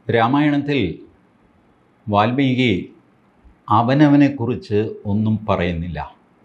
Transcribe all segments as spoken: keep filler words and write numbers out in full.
രാമായണത്തിൽ വാൽമീകി അവനവനെക്കുറിച്ച് ഒന്നും പറയുന്നില്ല.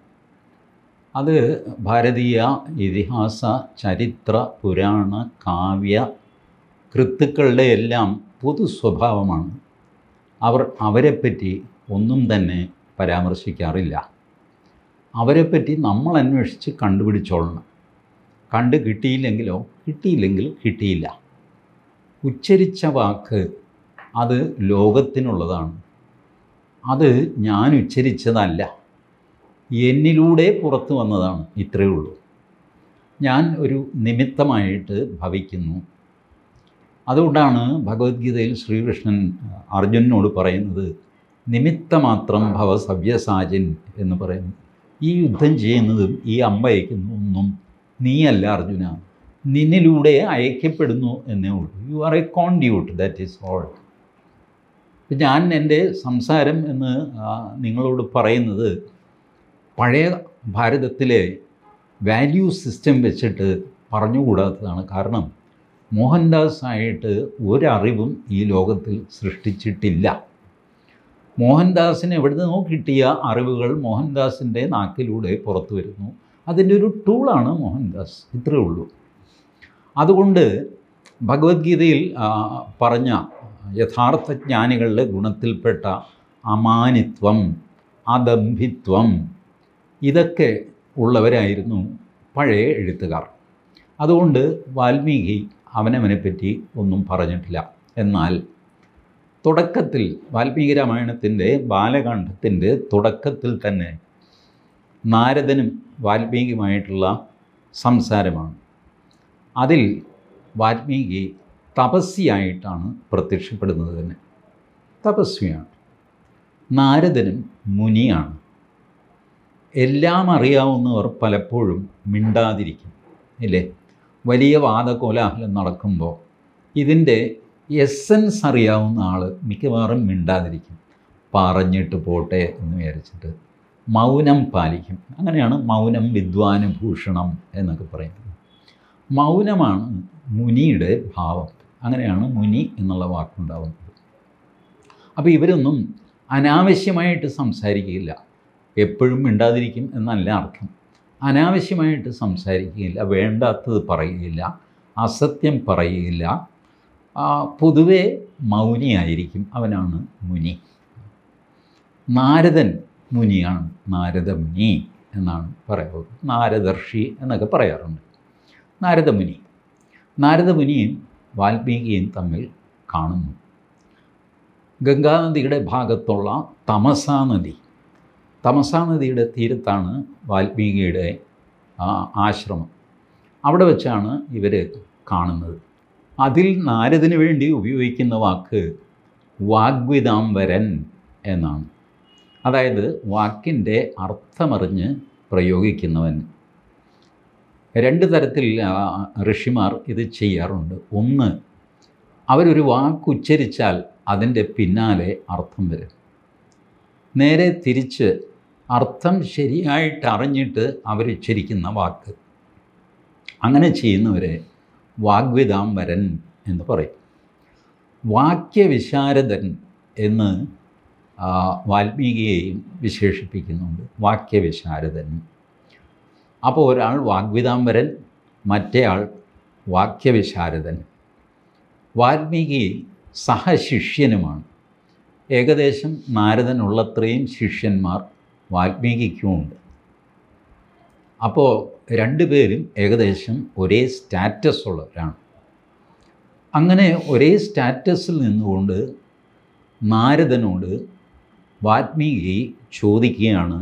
അത് ഭാരതീയ ഇതിഹാസ ചരിത്ര പുരാണ കാവ്യ കൃത്തുക്കളുടെ എല്ലാം പൊതു സ്വഭാവമാണ്. അവർ അവരെപ്പറ്റി ഒന്നും തന്നെ പരാമർശിക്കാറില്ല. അവരെപ്പറ്റി നമ്മൾ അന്വേഷിച്ച് കണ്ടുപിടിച്ചോളണം. കണ്ടു കിട്ടിയില്ലെങ്കിലോ കിട്ടിയില്ലെങ്കിൽ കിട്ടിയില്ല. ഉച്ചരിച്ച വാക്ക് അത് ലോകത്തിനുള്ളതാണ്. അത് ഞാൻ ഉച്ചരിച്ചതല്ല, എന്നിലൂടെ പുറത്തു വന്നതാണ്. ഇത്രയേ ഉള്ളൂ. ഞാൻ ഒരു നിമിത്തമായിട്ട് ഭവിക്കുന്നു. അതുകൊണ്ടാണ് ഭഗവത്ഗീതയിൽ ശ്രീകൃഷ്ണൻ അർജുനനോട് പറയുന്നത് നിമിത്തമാത്രം ഭവ സവ്യസാചിൻ എന്ന് പറയുന്നു. ഈ യുദ്ധം ചെയ്യുന്നതും ഈ അമ്പയക്കുന്നതൊന്നും നീയല്ല അർജുന, നിന്നിലൂടെ അയക്കപ്പെടുന്നു എന്നേ ഉള്ളൂ. You are a conduit, that is all. ഞാൻ എൻ്റെ സംസാരം എന്ന് നിങ്ങളോട് പറയുന്നത് പഴയ ഭാരതത്തിലെ വാല്യൂ സിസ്റ്റം വെച്ചിട്ട് പറഞ്ഞുകൂടാത്തതാണ്. കാരണം മോഹൻദാസ് ആയിട്ട് ഒരറിവും ഈ ലോകത്തിൽ സൃഷ്ടിച്ചിട്ടില്ല. മോഹൻദാസിന് എവിടെ നിന്നോ കിട്ടിയ അറിവുകൾ മോഹൻദാസിൻ്റെ നാക്കിലൂടെ പുറത്തു വരുന്നു. അതിൻ്റെ ഒരു ടൂളാണ് മോഹൻദാസ്. ഇത്രയേ ഉള്ളൂ. അതുകൊണ്ട് ഭഗവത്ഗീതയിൽ പറഞ്ഞ യഥാർത്ഥ ജ്ഞാനികളുടെ ഗുണത്തിൽപ്പെട്ട അമാനിത്വം, അദംഭിത്വം, ഇതൊക്കെ ഉള്ളവരായിരുന്നു പഴയ എഴുത്തുകാർ. അതുകൊണ്ട് വാൽമീകി അവനവനെപ്പറ്റി ഒന്നും പറഞ്ഞിട്ടില്ല. എന്നാൽ തുടക്കത്തിൽ വാൽമീകി രാമായണത്തിൻ്റെ ബാലകാണ്ഡത്തിൻ്റെ തുടക്കത്തിൽ തന്നെ നാരദനും വാൽമീകിയുമായിട്ടുള്ള സംസാരമാണ്. അതിൽ വാൽമീകി തപസ്വിയായിട്ടാണ് പ്രത്യക്ഷപ്പെടുന്നത്. തന്നെ തപസ്വിയാണ്. നാരദനും മുനിയാണ്. എല്ലാം അറിയാവുന്നവർ പലപ്പോഴും മിണ്ടാതിരിക്കും, ഇല്ലേ? വലിയ വാദകോലാഹലം നടക്കുമ്പോൾ ഇതിൻ്റെ എസൻസ് അറിയാവുന്ന ആൾ മിക്കവാറും മിണ്ടാതിരിക്കും. പറഞ്ഞിട്ട് പോട്ടെ എന്ന് വിചാരിച്ചിട്ട് മൗനം പാലിക്കും. അങ്ങനെയാണ് മൗനം വിദ്വാനുഭൂഷണം എന്നൊക്കെ പറയുന്നത്. മൗനമാണ് മുനിയുടെ ഭാവം. അങ്ങനെയാണ് മുനി എന്നുള്ള വാക്കുണ്ടാവുന്നത്. അപ്പോൾ ഇവരൊന്നും അനാവശ്യമായിട്ട് സംസാരിക്കുകയില്ല. എപ്പോഴും മിണ്ടാതിരിക്കും എന്നല്ല അർത്ഥം. അനാവശ്യമായിട്ട് സംസാരിക്കുകയില്ല, വേണ്ടാത്തത് പറയുകയില്ല, അസത്യം പറയുകയില്ല. പൊതുവെ മൗനിയായിരിക്കും. അവനാണ് മുനി. നാരദൻ മുനിയാണ്. നാരദമുനി എന്നാണ് പറയാറുള്ളത്. നാരദർഷി എന്നൊക്കെ പറയാറുണ്ട്. നാരദമുനി നാരദമുനിയും വാൽമീകിയും തമ്മിൽ കാണുന്നു. ഗംഗാനദിയുടെ ഭാഗത്തുള്ള തമസാ നദി തമസാ നദിയുടെ തീരത്താണ് വാൽമീകിയുടെ ആശ്രമം. അവിടെ വെച്ചാണ് ഇവർ കാണുന്നത്. അതിൽ നാരദിന് വേണ്ടി ഉപയോഗിക്കുന്ന വാക്ക് വാഗ്വിദാംബരൻ എന്നാണ്. അതായത് വാക്കിൻ്റെ അർത്ഥമറിഞ്ഞ് പ്രയോഗിക്കുന്നവൻ. രണ്ട് തരത്തിൽ ഋഷിമാർ ഇത് ചെയ്യാറുണ്ട്. ഒന്ന്, അവരൊരു വാക്ക് ഉച്ചരിച്ചാൽ അതിൻ്റെ പിന്നാലെ അർത്ഥം വരും. നേരെ തിരിച്ച് അർത്ഥം ശരിയായിട്ട് അറിഞ്ഞിട്ട് അവരുച്ചരിക്കുന്ന വാക്ക്. അങ്ങനെ ചെയ്യുന്നവരെ വാഗ്വിദാംബരൻ എന്ന് പറയും. വാക്യവിശാരദൻ എന്ന് വാൽമീകിയെയും വിശേഷിപ്പിക്കുന്നുണ്ട്. വാക്യവിശാരദൻ. അപ്പോൾ ഒരാൾ വാഗ്വിദാംബരൻ, മറ്റേയാൾ വാക്യവിശാരദൻ. വാൽമീകി സഹശിഷ്യനുമാണ്. ഏകദേശം നാരദനുള്ളത്രയും ശിഷ്യന്മാർ വാൽമീകിക്കുമുണ്ട്. അപ്പോൾ രണ്ടുപേരും ഏകദേശം ഒരേ സ്റ്റാറ്റസ് ഉള്ളവരാണ്. അങ്ങനെ ഒരേ സ്റ്റാറ്റസിൽ നിന്നുകൊണ്ട് നാരദനോട് വാൽമീകി ചോദിക്കുകയാണ്,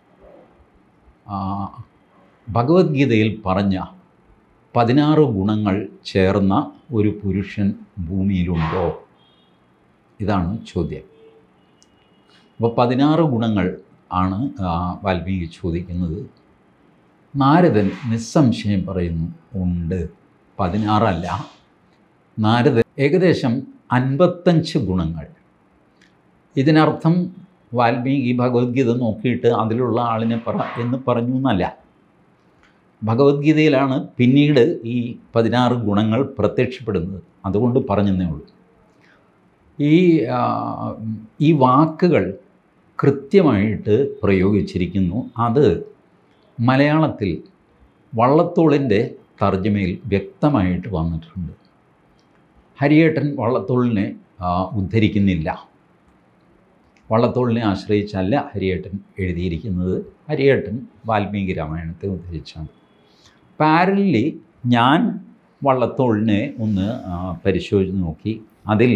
ഭഗവത്ഗീതയിൽ പറഞ്ഞ പതിനാറ് ഗുണങ്ങൾ ചേർന്ന ഒരു പുരുഷൻ ഭൂമിയിലുണ്ടോ? ഇതാണ് ചോദ്യം. അപ്പോൾ പതിനാറ് ഗുണങ്ങൾ ആണ് വാൽമീകി ചോദിക്കുന്നത്. നാരദൻ നിസ്സംശയം പറയുന്നു, ഉണ്ട്. പതിനാറല്ല, നാരദൻ ഏകദേശം അൻപത്തഞ്ച് ഗുണങ്ങൾ. ഇതിനർത്ഥം വാൽമീകി ഭഗവത്ഗീത നോക്കിയിട്ട് അതിലുള്ള ആളിനെ പറ എന്ന് പറഞ്ഞു എന്നല്ല. ഭഗവത്ഗീതയിലാണ് പിന്നീട് ഈ പതിനാറ് ഗുണങ്ങൾ പ്രത്യക്ഷപ്പെടുന്നത്. അതുകൊണ്ട് പറഞ്ഞെന്നേ ഉള്ളൂ. ഈ ഈ വാക്കുകൾ കൃത്യമായിട്ട് പ്രയോഗിച്ചിരിക്കുന്നു. അത് മലയാളത്തിൽ വള്ളത്തോളിൻ്റെ തർജ്ജമയിൽ വ്യക്തമായിട്ട് വന്നിട്ടുണ്ട്. ഹരിയേട്ടൻ വള്ളത്തോളിനെ ഉദ്ധരിക്കുന്നില്ല. വള്ളത്തോളിനെ ആശ്രയിച്ചല്ല ഹരിയേട്ടൻ എഴുതിയിരിക്കുന്നത്. ഹരിയേട്ടൻ വാൽമീകി രാമായണത്തെ ഉദ്ധരിച്ചാണ്. പാരലലി ഞാൻ വള്ളത്തോളിനെ ഒന്ന് പരിശോധിച്ച് നോക്കി. അതിൽ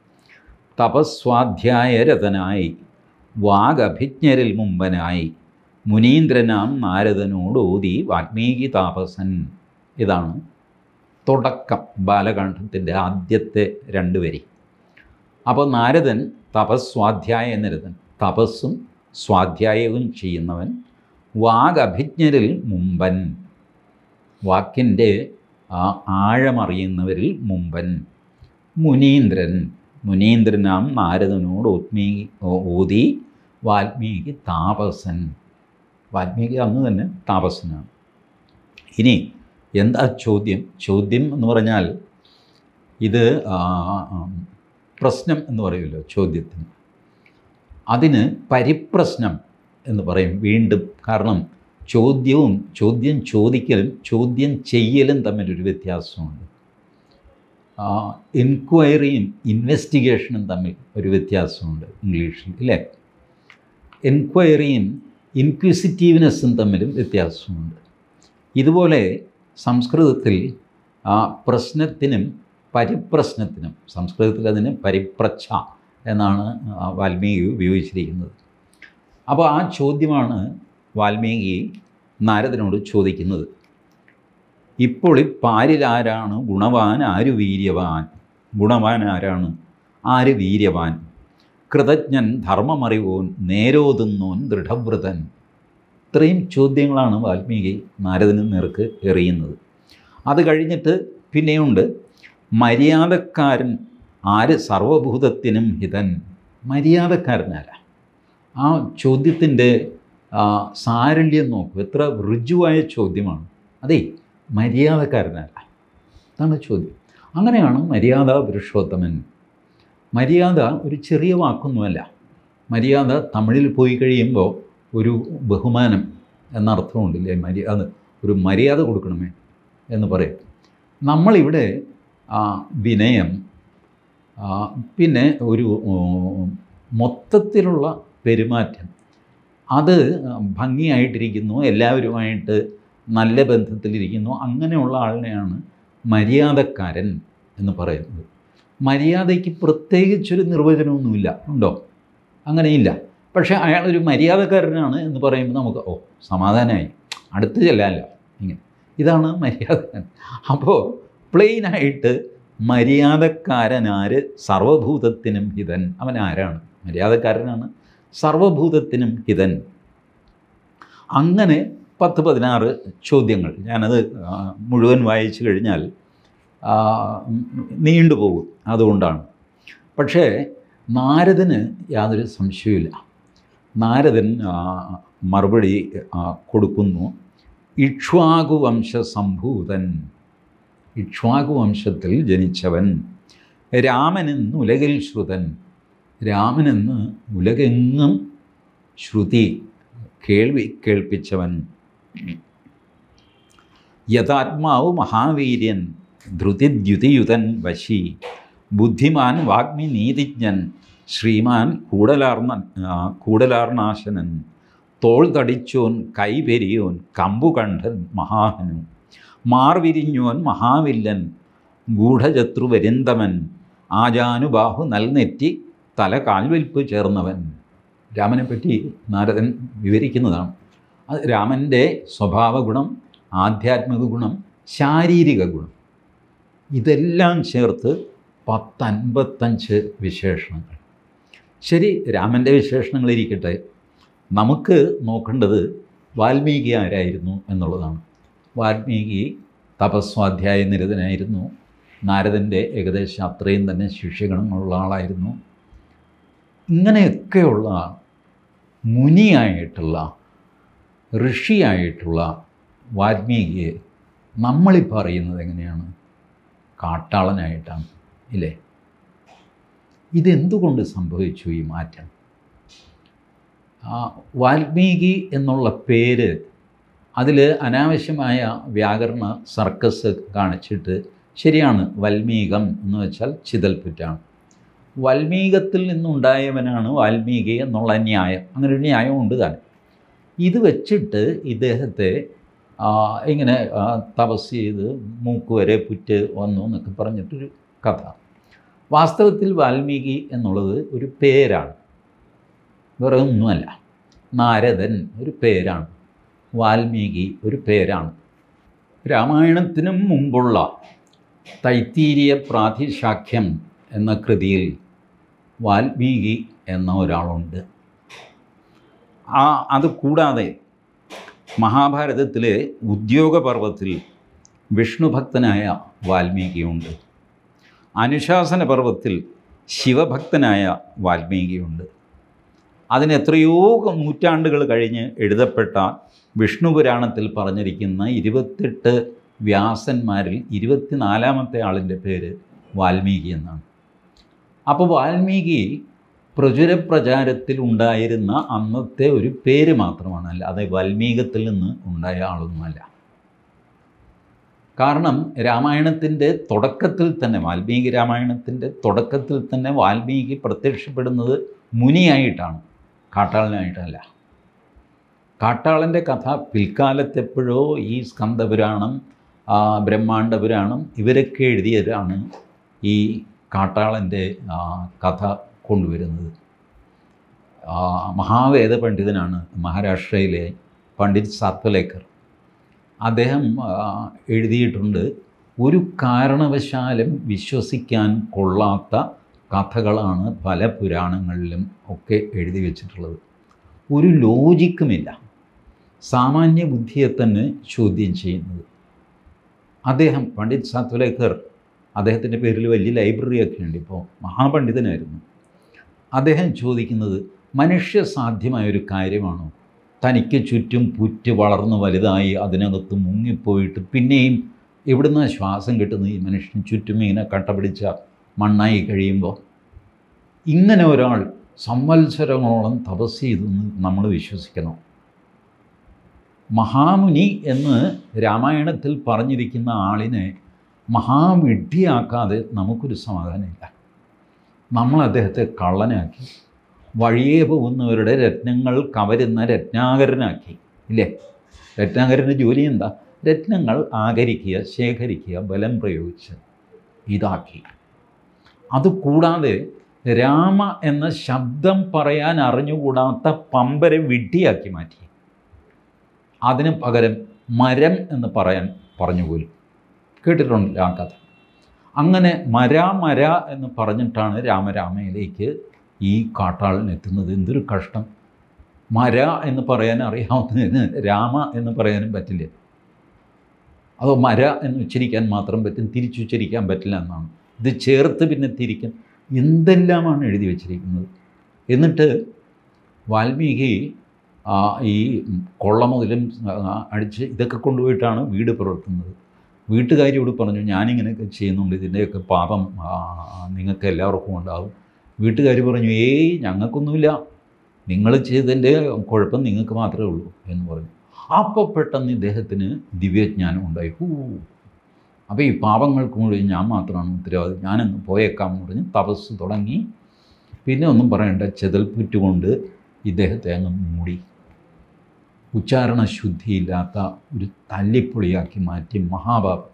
തപസ്വാധ്യായരതനായി വാഗഭിജ്ഞരിൽ മുമ്പനായി മുനീന്ദ്രനാം നാരദനോട് ഓതി വാൽമീകി താപസൻ. ഇതാണ് തുടക്കം, ബാലകാണ്ഡത്തിൻ്റെ ആദ്യത്തെ രണ്ട് വരി. അപ്പോൾ നാരദൻ തപസ്വാധ്യായ നിരതൻ, തപസ്സും സ്വാധ്യായവും ചെയ്യുന്നവൻ, വാഗഭിജ്ഞരിൽ മുമ്പൻ, വാക്കിൻ്റെ ആഴമറിയുന്നവരിൽ മുമ്പൻ, മുനീന്ദ്രൻ, മുനീന്ദ്രനാം നാരദനോട് ഓത്മീകി ഓതി വാൽമീകി താപസൻ. വാൽമീകി അന്ന് തന്നെ താപസനാണ്. ഇനി എന്താ ചോദ്യം? ചോദ്യം എന്ന് പറഞ്ഞാൽ ഇത് പ്രശ്നം എന്ന് പറയുമല്ലോ ചോദ്യത്തിന്. അതിന് പരിപ്രശ്നം എന്ന് പറയും വീണ്ടും. കാരണം ചോദ്യവും ചോദ്യം ചോദിക്കലും ചോദ്യം ചെയ്യലും തമ്മിലൊരു വ്യത്യാസമുണ്ട്. എൻക്വയറിയും ഇൻവെസ്റ്റിഗേഷനും തമ്മിൽ ഒരു വ്യത്യാസമുണ്ട് ഇംഗ്ലീഷിൽ, ഇല്ലേ? എൻക്വയറിയും ഇൻക്വിസിറ്റീവ്നെസ്സും തമ്മിലും വ്യത്യാസമുണ്ട്. ഇതുപോലെ സംസ്കൃതത്തിൽ പ്രശ്നത്തിനും പരിപ്രശ്നത്തിനും, സംസ്കൃതത്തിൽ അതിന് പരിപ്രച്ഛ എന്നാണ് വാൽമീകി ഉപയോഗിച്ചിരിക്കുന്നത്. അപ്പോൾ ആ ചോദ്യമാണ് വാൽമീകി നാരദനോട് ചോദിക്കുന്നത്. ഇപ്പോൾ ഈ പാരിലാരാണ് ഗുണവാൻ, ആര് വീര്യവാൻ? ഗുണവാൻ ആരാണ്, ആര് വീര്യവാൻ? കൃതജ്ഞൻ, ധർമ്മമറിവോൻ, നേരോതുന്നോൻ, ദൃഢവ്രതൻ. ഇത്രയും ചോദ്യങ്ങളാണ് വാൽമീകി നാരദന് നേർക്ക് എറിയുന്നത്. അത് കഴിഞ്ഞിട്ട് പിന്നെയുണ്ട് മര്യാദക്കാരൻ ആര്, സർവഭൂതത്തിനും ഹിതൻ. മര്യാദക്കാരനാരാ? ആ ചോദ്യത്തിൻ്റെ സാരല്യം നോക്കൂ, എത്ര ഋജുവായ ചോദ്യമാണ്. അതെ, മര്യാദക്കാരനാരാ? അതാണ് ചോദ്യം. അങ്ങനെയാണ് മര്യാദ പുരുഷോത്തമൻ. മര്യാദ ഒരു ചെറിയ വാക്കൊന്നുമല്ല. മര്യാദ തമിഴിൽ പോയി കഴിയുമ്പോൾ ഒരു ബഹുമാനം എന്നർത്ഥമുണ്ടില്ലേ? മര്യാദ, ഒരു മര്യാദ കൊടുക്കണമേ എന്ന് പറയും. നമ്മളിവിടെ വിനയം, പിന്നെ ഒരു മൊത്തത്തിലുള്ള പെരുമാറ്റം, അത് ഭംഗിയായിട്ടിരിക്കുന്നു, എല്ലാവരുമായിട്ട് നല്ല ബന്ധത്തിലിരിക്കുന്നു, അങ്ങനെയുള്ള ആളിനെയാണ് മര്യാദക്കാരൻ എന്ന് പറയുന്നത്. മര്യാദയ്ക്ക് പ്രത്യേകിച്ചൊരു നിർവചനമൊന്നുമില്ല, ഉണ്ടോ? അങ്ങനെയില്ല. പക്ഷേ അയാളൊരു മര്യാദക്കാരനാണ് എന്ന് പറയുമ്പോൾ നമുക്ക് ഓ സമാധാനമായി, അടുത്ത് ചെല്ലാമല്ലോ, ഇങ്ങനെ. ഇതാണ് മര്യാദക്കാരൻ. അപ്പോൾ പ്ലെയിനായിട്ട് മര്യാദക്കാരനാര്, സർവഭൂതത്തിനും ഹിതൻ. അവൻ ആരാണ്? മര്യാദക്കാരനാണ്, സർവഭൂതത്തിനും ഹിതൻ. അങ്ങനെ പത്ത് പതിനാറ് ചോദ്യങ്ങൾ. ഞാനത് മുഴുവൻ വായിച്ചു കഴിഞ്ഞാൽ നീണ്ടുപോകും, അതുകൊണ്ടാണ്. പക്ഷേ നാരദന് യാതൊരു സംശയവുമില്ല. നാരദൻ മറുപടി കൊടുക്കുന്നു. ഇക്ഷ്വാകുവംശ സംഭൂതൻ, ഇക്ഷ്വാകുവംശത്തിൽ ജനിച്ചവൻ, രാമനെന്ന് ഉലകിൽ ശ്രുതൻ. രാമനെന്ന് ഉലകെങ്ങും ശ്രുതി, കേൾവി കേൾപ്പിച്ചവൻ. യഥാത്മാവ് മഹാവീര്യൻ, ധൃതിദ്യുതിയുതൻ വശി, ബുദ്ധിമാൻ വാഗ്മി നീതിജ്ഞൻ, ശ്രീമാൻ കൂടലാർന്ന കൂടലാർനാശനൻ, തോൾ തടിച്ചോൻ കൈപെരിയോൻ, കമ്പുകണ്ഠൻ മഹാഹനു, മാർവിരിഞ്ഞോൻ മഹാവില്ലൻ, ഗൂഢശത്രുവരിന്തമൻ, ആജാനുബാഹു നൽനെറ്റി തല കാൽവെൽപ്പ് ചേർന്നവൻ. രാമനെപ്പറ്റി നാരദൻ വിവരിക്കുന്നതാണ്. അത് രാമൻ്റെ സ്വഭാവഗുണം, ആധ്യാത്മിക ഗുണം, ശാരീരിക ഗുണം, ഇതെല്ലാം ചേർത്ത് പത്തൻപത്തഞ്ച് വിശേഷണങ്ങൾ. ശരി, രാമൻ്റെ വിശേഷണങ്ങളിരിക്കട്ടെ. നമുക്ക് നോക്കേണ്ടത് വാൽമീകി ആരായിരുന്നു എന്നുള്ളതാണ്. വാൽമീകി തപസ്വാധ്യായ നിരതനായിരുന്നു. നാരദൻ്റെ ഏകദേശം അത്രയും തന്നെ ശിഷ്യഗണങ്ങളുള്ള ആളായിരുന്നു. ഇങ്ങനെയൊക്കെയുള്ള മുനിയായിട്ടുള്ള, ഋഷിയായിട്ടുള്ള വാൽമീകിയെ നമ്മളിപ്പോൾ അറിയുന്നത് എങ്ങനെയാണ്? കാട്ടാളനായിട്ടാണ്, ഇല്ലേ? ഇതെന്തുകൊണ്ട് സംഭവിച്ചു ഈ മാറ്റം? വാൽമീകി എന്നുള്ള പേര്, അതിൽ അനാവശ്യമായ വ്യാകരണ സർക്കസ് കാണിച്ചിട്ട്, ശരിയാണ്, വൽമീകം എന്ന് വെച്ചാൽ ചിതൽപുറ്റാണ്. വൽമീകത്തിൽ നിന്നുണ്ടായവനാണ് വാൽമീകി എന്നുള്ള ന്യായം, അങ്ങനെ ഒരു ന്യായമുണ്ട് താൻ. ഇത് വെച്ചിട്ട് ഇദ്ദേഹത്തെ ഇങ്ങനെ തപസ് ചെയ്ത് മൂക്ക് വരെ പുറ്റ് വന്നു എന്നൊക്കെ പറഞ്ഞിട്ടൊരു കഥ. വാസ്തവത്തിൽ വാൽമീകി എന്നുള്ളത് ഒരു പേരാണ്, വേറെ ഒന്നുമല്ല. നാരദൻ ഒരു പേരാണ്, വാൽമീകി ഒരു പേരാണ്. രാമായണത്തിനും മുമ്പുള്ള തൈത്തീരിയ പ്രാതിശാഖ്യം എന്ന കൃതിയിൽ വാൽമീകി എന്ന ഒരാളുണ്ട്. ആ അത് കൂടാതെ മഹാഭാരതത്തിലെ ഉദ്യോഗപർവത്തിൽ വിഷ്ണുഭക്തനായ വാൽമീകിയുണ്ട്. അനുശാസന പർവത്തിൽ ശിവഭക്തനായ വാൽമീകിയുണ്ട്. അതിന് എത്രയോ നൂറ്റാണ്ടുകൾ കഴിഞ്ഞ് എഴുതപ്പെട്ട വിഷ്ണു പുരാണത്തിൽ പറഞ്ഞിരിക്കുന്ന ഇരുപത്തെട്ട് വ്യാസന്മാരിൽ ഇരുപത്തിനാലാമത്തെ ആളിൻ്റെ പേര് വാൽമീകി എന്നാണ്. അപ്പോൾ വാൽമീകി പ്രചുരപ്രചാരത്തിൽ ഉണ്ടായിരുന്ന അന്നത്തെ ഒരു പേര് മാത്രമാണ്, അല്ലാതെ വാൽമീകത്തിൽ നിന്ന് ഉണ്ടായ ആളൊന്നുമല്ല. കാരണം രാമായണത്തിൻ്റെ തുടക്കത്തിൽ തന്നെ, വാൽമീകി രാമായണത്തിൻ്റെ തുടക്കത്തിൽ തന്നെ വാൽമീകി പ്രത്യക്ഷപ്പെടുന്നത് മുനിയായിട്ടാണ്, കാട്ടാളനായിട്ടല്ല. കാട്ടാളൻ്റെ കഥ പിൽക്കാലത്തെപ്പോഴോ ഈ സ്കന്ദപുരാണം, ബ്രഹ്മാണ്ഡപുരാണം ഇവരൊക്കെ എഴുതിയതാണ് ഈ കാട്ടാളൻ്റെ കഥ കൊണ്ടുവരുന്നത്. മഹാവേദ പണ്ഡിതനാണ് മഹാരാഷ്ട്രയിലെ പണ്ഡിറ്റ് സാത്വലേക്കർ. അദ്ദേഹം എഴുതിയിട്ടുണ്ട്, ഒരു കാരണവശാലും വിശ്വസിക്കാൻ കൊള്ളാത്ത കഥകളാണ് പല പുരാണങ്ങളിലും ഒക്കെ എഴുതി വച്ചിട്ടുള്ളത്. ഒരു ലോജിക്കുമില്ല, സാമാന്യ ബുദ്ധിയെ തന്നെ ചോദ്യം ചെയ്യുന്നത്. അദ്ദേഹം പണ്ഡിറ്റ് സാത്വലേക്കർ, അദ്ദേഹത്തിൻ്റെ പേരിൽ വലിയ ലൈബ്രറിയൊക്കെ ഉണ്ട്, ഇപ്പോൾ മഹാപണ്ഡിതനായിരുന്നു. അദ്ദേഹം ചോദിക്കുന്നത്, മനുഷ്യ സാധ്യമായൊരു കാര്യമാണോ തനിക്ക് ചുറ്റും പുറ്റ് വളർന്ന് വലുതായി അതിനകത്ത് മുങ്ങിപ്പോയിട്ട് പിന്നെയും എവിടുന്ന ശ്വാസം കിട്ടുന്ന ഈ മനുഷ്യന് ചുറ്റും ഇങ്ങനെ കട്ട പിടിച്ച മണ്ണായി കഴിയുമ്പോൾ ഇങ്ങനെ ഒരാൾ സംവത്സരങ്ങളോളം തപസ് ചെയ്തെന്ന് നമ്മൾ വിശ്വസിക്കണം? മഹാമുനി എന്ന് രാമായണത്തിൽ പറഞ്ഞിരിക്കുന്ന ആളിനെ മഹാവിഡ്ഢിയാക്കാതെ നമുക്കൊരു സമാധാനമില്ല. നമ്മൾ അദ്ദേഹത്തെ കള്ളനാക്കി, വഴിയേ പോകുന്നവരുടെ രത്നങ്ങൾ കവരുന്ന രത്നാകരനാക്കി. ഇല്ലേ? രത്നാകരൻ്റെ ജോലി എന്താ? രത്നങ്ങൾ ആകരിക്കുക, ശേഖരിക്കുക, ബലം പ്രയോഗിച്ച് ഇതാക്കി. അതുകൂടാതെ രാമ എന്ന ശബ്ദം പറയാൻ അറിഞ്ഞുകൂടാത്ത പമ്പരെ വിഡ്ഢിയാക്കി മാറ്റി. അതിന് പകരം മരം എന്ന് പറയാൻ പറഞ്ഞുപോലും. കേട്ടിട്ടുണ്ടല്ലോ ആ കഥ. അങ്ങനെ മര മര എന്ന് പറഞ്ഞിട്ടാണ് രാമരാമയിലേക്ക് ഈ കാട്ടാളൻ എത്തുന്നത്. എന്തൊരു കഷ്ടം! മര എന്ന് പറയാൻ അറിയാവുന്നതിന് രാമ എന്ന് പറയാനും പറ്റില്ല. അതോ മര എന്ന് ഉച്ചരിക്കാൻ മാത്രം പറ്റും, തിരിച്ചുച്ചരിക്കാൻ പറ്റില്ല എന്നാണ്. ഇത് ചേർത്ത് പിന്നെ തിരിക്കും, എന്തെല്ലാമാണ് എഴുതി വച്ചിരിക്കുന്നത്. എന്നിട്ട് വാൽമീകി ഈ കൊള്ള മുതലും അടിച്ച് ഇതൊക്കെ കൊണ്ടുപോയിട്ടാണ് വീട് പുലർത്തുന്നത്. വീട്ടുകാരിയോട് പറഞ്ഞു, ഞാനിങ്ങനെയൊക്കെ ചെയ്യുന്നുണ്ട്, ഇതിൻ്റെയൊക്കെ പാപം നിങ്ങൾക്ക് എല്ലാവർക്കും ഉണ്ടാകും. വീട്ടുകാർ പറഞ്ഞു, ഏയ് ഞങ്ങൾക്കൊന്നുമില്ല, നിങ്ങൾ ചെയ്തതിൻ്റെ കുഴപ്പം നിങ്ങൾക്ക് മാത്രമേ ഉള്ളൂ എന്ന് പറഞ്ഞു. അപ്പോൾ പെട്ടെന്ന് ഇദ്ദേഹത്തിന് ദിവ്യജ്ഞാനം ഉണ്ടായി. ഹൂ, അപ്പോൾ ഈ പാപങ്ങൾക്ക് മുഴുവൻ ഞാൻ മാത്രമാണ് ഉത്തരവാദി, ഞാനങ്ങ് പോയേക്കാം എന്ന് പറഞ്ഞ് തപസ് തുടങ്ങി. പിന്നെ ഒന്നും പറയണ്ട, ചെതൽപ്പുറ്റ് കൊണ്ട് ഇദ്ദേഹത്തെ അങ്ങ് മൂടി. ഉച്ചാരണ ശുദ്ധിയില്ലാത്ത ഒരു തല്ലിപ്പൊളിയാക്കി മാറ്റി മഹാപാപം.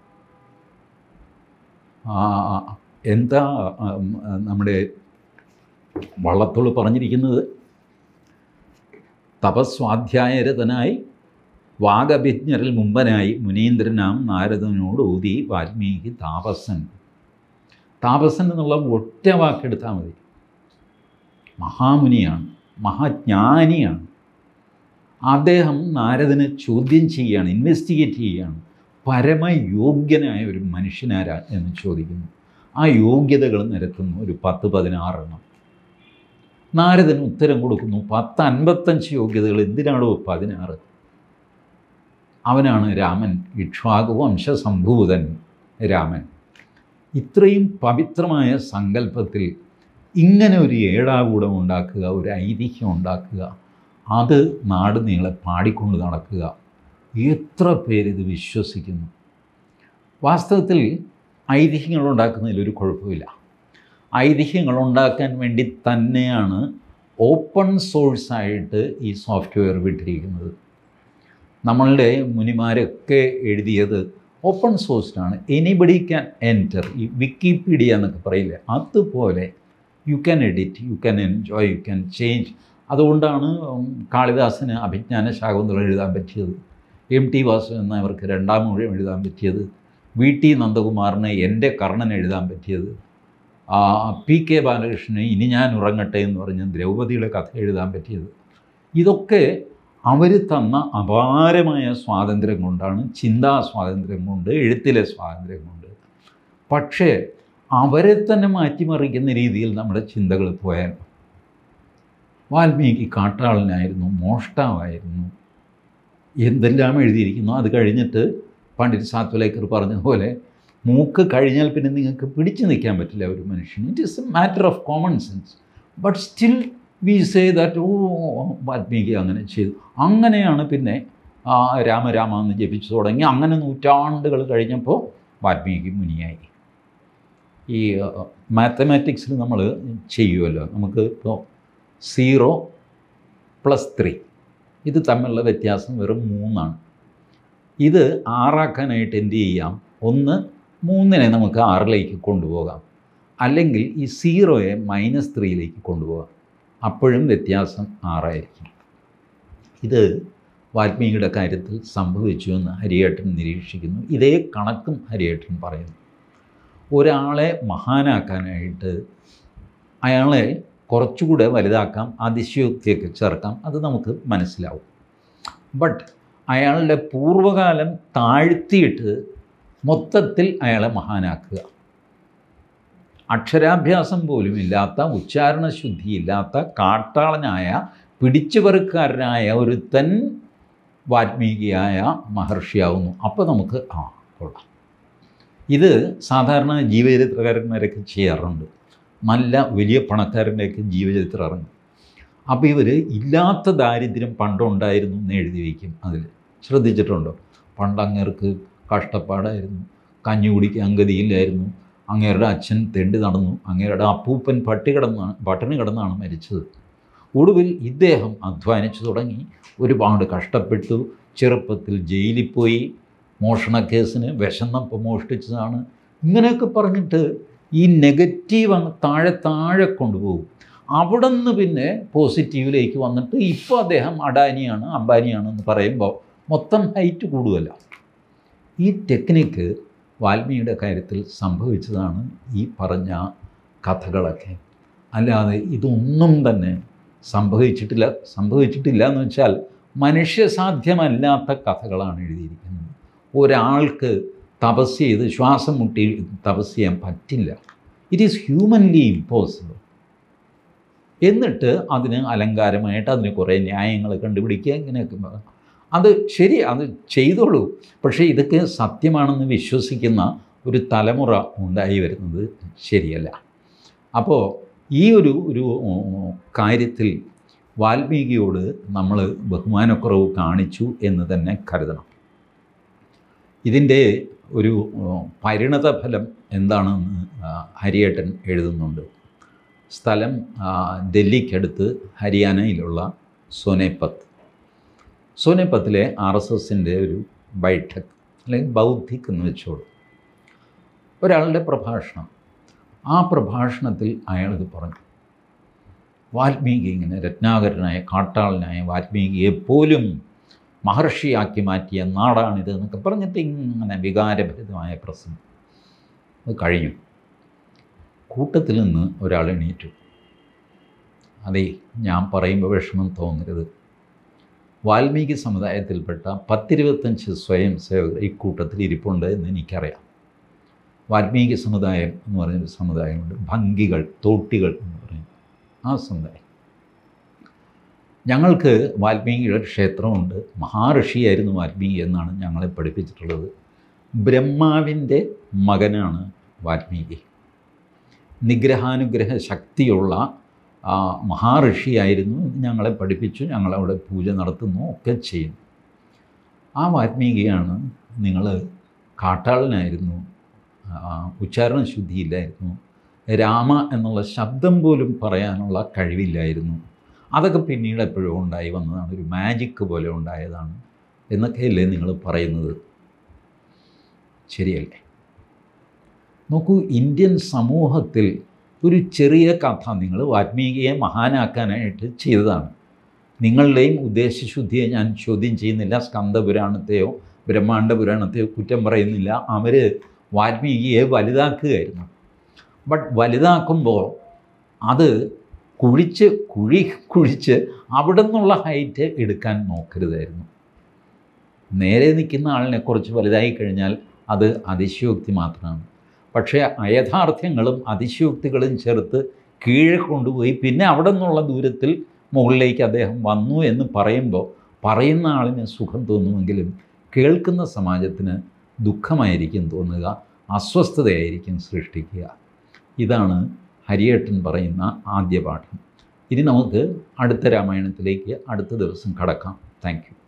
എന്താ നമ്മുടെ വള്ളത്തോൾ പറഞ്ഞിരിക്കുന്നത്? തപസ്വാധ്യായരതനായി വാഗഭിജ്ഞരിൽ മുമ്പനായി മുനീന്ദ്രനാം നാരദനോട് ഊതി വാൽമീകി താപസൻ. താപസൻ എന്നുള്ള ഒറ്റ വാക്കെടുത്താൽ മതി. മഹാമുനിയാണ്, മഹാജ്ഞാനിയാണ്. അദ്ദേഹം നാരദനെ ചോദ്യം ചെയ്യുകയാണ്, ഇൻവെസ്റ്റിഗേറ്റ് ചെയ്യുകയാണ്. പരമയോഗ്യനായ ഒരു മനുഷ്യനാരാ എന്ന് ചോദിക്കുന്നു. ആ യോഗ്യതകൾ നിരത്തുന്നു ഒരു പത്ത് പതിനാറെണ്ണം. നാരദന് ഉത്തരം കൊടുക്കുന്നു, പത്ത് അൻപത്തഞ്ച് യോഗ്യതകൾ. എന്തിനാണോ പതിനാറ്? അവനാണ് രാമൻ, ഇക്ഷ്വാകു വംശസംഭൂതൻ രാമൻ. ഇത്രയും പവിത്രമായ സങ്കല്പത്തിൽ ഇങ്ങനെ ഒരു ഏടാകൂടം ഉണ്ടാക്കുക, ഒരു ഐതിഹ്യം ഉണ്ടാക്കുക, അത് നാട് നീളെ പാടിക്കൊണ്ട് നടക്കുക. എത്ര പേരിത് വിശ്വസിക്കുന്നു? വാസ്തവത്തിൽ ഐതിഹ്യങ്ങൾ ഉണ്ടാക്കുന്നതിലൊരു കുഴപ്പമില്ല. ഐതിഹ്യങ്ങൾ ഉണ്ടാക്കാൻ വേണ്ടി തന്നെയാണ് ഓപ്പൺ സോഴ്സായിട്ട് ഈ സോഫ്റ്റ്വെയർ വിട്ടിരിക്കുന്നത്. നമ്മളുടെ മുനിമാരൊക്കെ എഴുതിയത് ഓപ്പൺ സോഴ്സിനാണ്. Anybody can enter. ഈ വിക്കിപീഡിയ എന്നൊക്കെ പറയില്ലേ, അതുപോലെ you can edit, you can enjoy, you can change. അതുകൊണ്ടാണ് കാളിദാസന് അഭിജ്ഞാന ശാകുന്തളം എഴുതാൻ പറ്റിയത്, എം ടി വാസുദേവൻ എന്നവർക്ക് രണ്ടാം ഊഴം എഴുതാൻ പറ്റിയത്, വി ടി നന്ദകുമാറിന് എൻ്റെ കർണൻ എഴുതാൻ പറ്റിയത്, പി കെ ബാലകൃഷ്ണന് ഇനി ഞാൻ ഉറങ്ങട്ടെ എന്ന് പറഞ്ഞ് ദ്രൗപദിയുടെ കഥ എഴുതാൻ പറ്റിയത്. ഇതൊക്കെ അവർ തന്ന അപാരമായ സ്വാതന്ത്ര്യം കൊണ്ടാണ്, ചിന്താ സ്വാതന്ത്ര്യം കൊണ്ട്, എഴുത്തിലെ സ്വാതന്ത്ര്യം കൊണ്ട്. പക്ഷേ അവരെ തന്നെ മാറ്റിമറിക്കുന്ന രീതിയിൽ നമ്മുടെ ചിന്തകൾ പോയാൽ, വാൽമീകി കാട്ടാളനായിരുന്നു, മോഷ്ടാവായിരുന്നു, എന്തെല്ലാം എഴുതിയിരിക്കുന്നു. അത് കഴിഞ്ഞിട്ട് പണ്ഡിറ്റ് സാത്വലേക്കർ പറഞ്ഞതുപോലെ മൂക്ക് കഴിഞ്ഞാൽ പിന്നെ നിങ്ങൾക്ക് പിടിച്ചു നിൽക്കാൻ പറ്റില്ല ഒരു മനുഷ്യന്. It is a matter of common sense. But still we say that oh Valmiki അങ്ങനെ ചെയ്തു. അങ്ങനെയാണ് പിന്നെ രാമരാമ എന്ന് ജപിച്ചു തുടങ്ങി. അങ്ങനെ നൂറ്റാണ്ടുകൾ കഴിഞ്ഞപ്പോൾ വാൽമീകി മുനിയായി. ഈ മാത്തമാറ്റിക്സിൽ നമ്മൾ ചെയ്യുമല്ലോ, നമുക്ക് ഇപ്പോൾ സീറോ പ്ലസ് ത്രീ ഇത് തമ്മിലുള്ള വ്യത്യാസം വെറും മൂന്നാണ്. ഇത് ആറാക്കാനായിട്ട് എന്ത് ചെയ്യാം? ഒന്ന്, മൂന്നിനെ നമുക്ക് ആറിലേക്ക് കൊണ്ടുപോകാം, അല്ലെങ്കിൽ ഈ സീറോയെ മൈനസ് ത്രീയിലേക്ക് കൊണ്ടുപോകാം. അപ്പോഴും വ്യത്യാസം ആറായിരിക്കും. ഇത് വാൽമീകിയുടെ കാര്യത്തിൽ സംഭവിച്ചു എന്ന് ഹരിയേട്ടൻ നിരീക്ഷിക്കുന്നു. ഇതേ കണക്കും ഹരിയേട്ടൻ പറയുന്നു. ഒരാളെ മഹാനാക്കാനായിട്ട് അയാളെ കുറച്ചുകൂടെ വലുതാക്കാം, അതിശയോക്തിയൊക്കെ ചേർക്കാം, അത് നമുക്ക് മനസ്സിലാവും. ബട്ട് അയാളുടെ പൂർവ്വകാലം താഴ്ത്തിയിട്ട് മൊത്തത്തിൽ അയാളെ മഹാനാക്കുക, അക്ഷരാഭ്യാസം പോലും ഇല്ലാത്ത, ഉച്ചാരണശുദ്ധിയില്ലാത്ത, കാട്ടാളനായ, പിടിച്ചുപറിക്കാരനായ ഒരുത്തൻ വാൽമീകിയായ മഹർഷിയാവുന്നു. അപ്പോൾ നമുക്ക് ആ കൊള്ളാം. ഇത് സാധാരണ ജീവചരിത്രകാരന്മാരൊക്കെ ചെയ്യാറുണ്ട്. നല്ല വലിയ പണക്കാരൻ്റെയൊക്കെ ജീവചരിത്രം ഇറങ്ങും. അപ്പോൾ ഇവർ ഇല്ലാത്ത ദാരിദ്ര്യം പണ്ടുണ്ടായിരുന്നു എന്ന് എഴുതി വയ്ക്കും. അതിൽ ശ്രദ്ധിച്ചിട്ടുണ്ടോ? പണ്ടങ്ങേർക്ക് കഷ്ടപ്പാടായിരുന്നു, കഞ്ഞി കുടിക്കാൻ ഗതിയില്ലായിരുന്നു, അങ്ങേരുടെ അച്ഛൻ തെണ്ടി നടന്നു, അങ്ങേരുടെ അപ്പൂപ്പൻ പട്ടി കിടന്നാണ് പട്ടിണി കിടന്നാണ് മരിച്ചത്. ഒടുവിൽ ഇദ്ദേഹം അധ്വാനിച്ചു തുടങ്ങി, ഒരുപാട് കഷ്ടപ്പെട്ടു, ചെറുപ്പത്തിൽ ജയിലിൽ പോയി, മോഷണക്കേസിന് വിശന്നപ്പം മോഷ്ടിച്ചതാണ്, ഇങ്ങനെയൊക്കെ പറഞ്ഞിട്ട് ഈ നെഗറ്റീവ് അങ്ങ് താഴെ താഴെ കൊണ്ടുപോകും. അവിടെ നിന്ന് പിന്നെ പോസിറ്റീവിലേക്ക് വന്നിട്ട് ഇപ്പോൾ അദ്ദേഹം അഡാനിയാണ്, അംബാനിയാണെന്ന് പറയുമ്പോൾ മൊത്തം ഹൈറ്റ് കൂടുകയല്ല. ഈ ടെക്നിക്ക് വാൽമീകിയുടെ കാര്യത്തിൽ സംഭവിച്ചതാണ് ഈ പറഞ്ഞ കഥകളൊക്കെ. അല്ലാതെ ഇതൊന്നും തന്നെ സംഭവിച്ചിട്ടില്ല. സംഭവിച്ചിട്ടില്ല എന്ന് വെച്ചാൽ മനുഷ്യസാധ്യമല്ലാത്ത കഥകളാണ് എഴുതിയിരിക്കുന്നത്. ഒരാൾക്ക് തപസ് ചെയ്ത് ശ്വാസം മുട്ടി തപസ് ചെയ്യാൻ പറ്റില്ല. It is humanly impossible. എന്നിട്ട് അതിന് അലങ്കാരമായിട്ട് അതിന് കുറേ ന്യായങ്ങൾ കണ്ടുപിടിക്കുക, ഇങ്ങനെയൊക്കെ. അത് ശരി, അത് ചെയ്തോളൂ. പക്ഷേ ഇതൊക്കെ സത്യമാണെന്ന് വിശ്വസിക്കുന്ന ഒരു തലമുറ ഉണ്ടായി വരുന്നത് ശരിയല്ല. അപ്പോൾ ഈ ഒരു ഒരു കാര്യത്തിൽ വാൽമീകിയോട് നമ്മൾ ബഹുമാനക്കുറവ് കാണിച്ചു എന്ന് തന്നെ കരുതണം. ഇതിൻ്റെ ഒരു പരിണതഫലം എന്താണെന്ന് ഹരിയേട്ടൻ എഴുതുന്നുണ്ട്. സ്ഥലം ഡൽഹിക്കടുത്ത് ഹരിയാനയിലുള്ള സോനേപത്ത്. സോനേപത്തിലെ ആർ എസ് എസിൻ്റെ ഒരു ബൈഠക് അല്ലെങ്കിൽ ബൗദ്ധിക് എന്ന് വെച്ചോളൂ, ഒരാളുടെ പ്രഭാഷണം. ആ പ്രഭാഷണത്തിൽ അയാളിത് പറഞ്ഞു, വാൽമീകി ഇങ്ങനെ രത്നാകരനായ കാട്ടാളനായ വാൽമീകിയെ പോലും മഹർഷിയാക്കി മാറ്റിയ നാടാണിത് എന്നൊക്കെ പറഞ്ഞിട്ട് ഇങ്ങനെ വികാരഭരിതമായ പ്രസംഗം. അത് കഴിഞ്ഞു. കൂട്ടത്തിൽ നിന്ന് ഒരാൾ എണീറ്റു. അതേ, ഞാൻ പറയുമ്പോൾ വിഷമം തോന്നരുത്, വാൽമീകി സമുദായത്തിൽപ്പെട്ട പത്തിരുപത്തഞ്ച് സ്വയം സേവകർ ഈ കൂട്ടത്തിൽ ഇരിപ്പുണ്ട് എന്ന് എനിക്കറിയാം. വാൽമീകി സമുദായം എന്ന് പറഞ്ഞൊരു സമുദായമുണ്ട്, ഭംഗികൾ, തോട്ടികൾ എന്ന് പറയും ആ സമുദായം. ഞങ്ങൾക്ക് വാൽമീകിയുടെ ക്ഷേത്രമുണ്ട്, മഹാഋഷിയായിരുന്നു വാൽമീകി എന്നാണ് ഞങ്ങളെ പഠിപ്പിച്ചിട്ടുള്ളത്. ബ്രഹ്മാവിൻ്റെ മകനാണ് വാൽമീകി. നിഗ്രഹാനുഗ്രഹ ശക്തിയുള്ള മഹാഋഷിയായിരുന്നു, ഞങ്ങളെ പഠിപ്പിച്ചു, ഞങ്ങളവിടെ പൂജ നടത്തുന്നു ഒക്കെ ചെയ്യുന്നു. ആ വാൽമീകിയാണ് നിങ്ങൾ കാട്ടാളനായിരുന്നു, ഉച്ചാരണ ശുദ്ധിയില്ലായിരുന്നു, രാമ എന്നുള്ള ശബ്ദം പോലും പറയാനുള്ള കഴിവില്ലായിരുന്നു, അതൊക്കെ പിന്നീട് എപ്പോഴും ഉണ്ടായി വന്നതാണ്, ഒരു മാജിക്ക് പോലെ ഉണ്ടായതാണ് എന്നൊക്കെയല്ലേ നിങ്ങൾ പറയുന്നത്? ശരിയല്ലേ? നോക്കൂ, ഇന്ത്യൻ സമൂഹത്തിൽ ഒരു ചെറിയ കഥ നിങ്ങൾ വാൽമീകിയെ മഹാനാക്കാനായിട്ട് ചെയ്തതാണ്. നിങ്ങളുടെയും ഉദ്ദേശശുദ്ധിയെ ഞാൻ ചോദ്യം ചെയ്യുന്നില്ല, സ്കന്ദപുരാണത്തെയോ ബ്രഹ്മാണ്ഡ പുരാണത്തെയോ കുറ്റം പറയുന്നില്ല. അവർ വാൽമീകിയെ വലുതാക്കുകയായിരുന്നു. ബട്ട് വലുതാക്കുമ്പോൾ അത് കുഴിച്ച് കുഴി കുഴിച്ച് അവിടെ നിന്നുള്ള ഹൈറ്റ് എടുക്കാൻ നോക്കരുതായിരുന്നു. നേരെ നിൽക്കുന്ന ആളിനെ കുറച്ച് വലുതായി കഴിഞ്ഞാൽ അത് അതിശയോക്തി മാത്രമാണ്. പക്ഷേ അയഥാർത്ഥ്യങ്ങളും അതിശയോക്തികളും ചേർത്ത് കീഴെ കൊണ്ടുപോയി പിന്നെ അവിടെ നിന്നുള്ള ദൂരത്തിൽ മുകളിലേക്ക് അദ്ദേഹം വന്നു എന്ന് പറയുമ്പോൾ പറയുന്ന ആളിന് സുഖം തോന്നുമെങ്കിലും കേൾക്കുന്ന സമാജത്തിന് ദുഃഖമായിരിക്കും തോന്നുക, അസ്വസ്ഥതയായിരിക്കും സൃഷ്ടിക്കുക. ഇതാണ് ഹരിയേട്ടൻ പറയുന്ന ആദ്യ പാഠം. ഇനി നമുക്ക് അടുത്ത രാമായണത്തിലേക്ക് അടുത്ത ദിവസം കടക്കാം. Thank U.